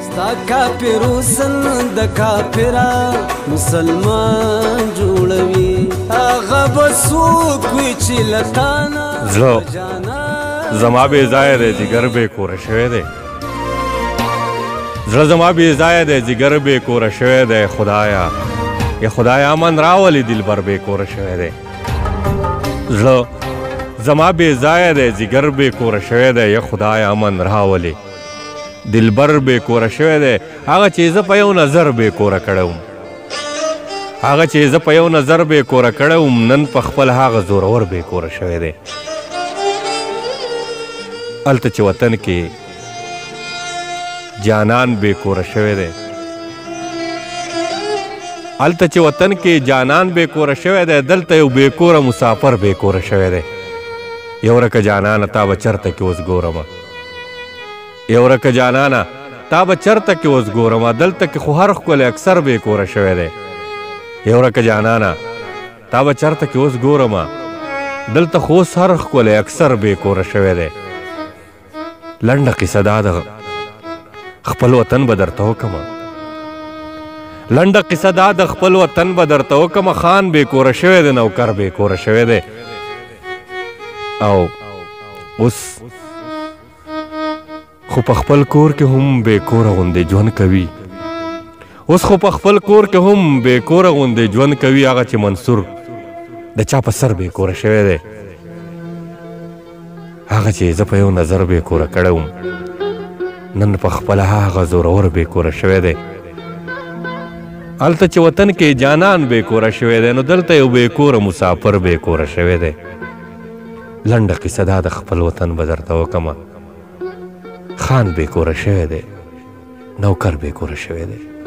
ستا کافر حسن د کافره مسلمان جوړوي هغه به څوک وي چې له تا نه زړه زما بې ځایه دی جګر بې کوره شوی دی زړه زما بې ځایه دی جګر بې کوره شوی دی خدایا یا خدایا امن راولي دلبر بې کوره شوی دی زړه زما بې ځایه دی جګر بې کوره شوی دی یا خدایا امن راولي دلبر بې کوره شوی دی هغه چې زه په یو نظر بې کوره کړی وم هغه چې زه په یو نظر بې کوره کړی وم نن په خپل هغه زورور بې کوره شوی دی هلته چې وطن کې جانان بې کوره شوی دی هلته چې وطن کې جانان بې کوره شوی دی دلته یو بې کوره مسافر بې کوره شوی دی یو رکه جانانه تا به چرته کې اوس ګورمه یو رکه جانانه تا به چرته کې اوس ګورمه دلته کې خو هر ښکلی اکثر بې کوره شوی دی یو رکه جانانه تا به چرته کې اوس ګورمه دلته خو اوس هر ښکلی اکثر بې کوره شوی دی لنډه قصه دا ده خپل وطن به درته وکمه لنډه قصه دا د خپل وطن به درته وکمه خان بې کوره شوی دی نوکر بې کوره شوی دی او اوس خو په خپل کور کې هم بې کوره غوندې ژوند کوي اوس خو په خپل کور کې هم بې کوره غوندې ژوند کوي هغه چې منصور د چا په سر بې کوره شوی دی هغه چې زه په یو نظر بې کوره کړی وم نن په خپله هغه زورور بې کوره شوی دی هلته چې وطن کې جانان بې کوره شوی دی نو دلته یو بې کوره مسافر بې کوره شوی دی لنډه قصه دا د خپل وطن به درته وکمه خان بې کوره شوی دی نوکر بې کوره شوی دی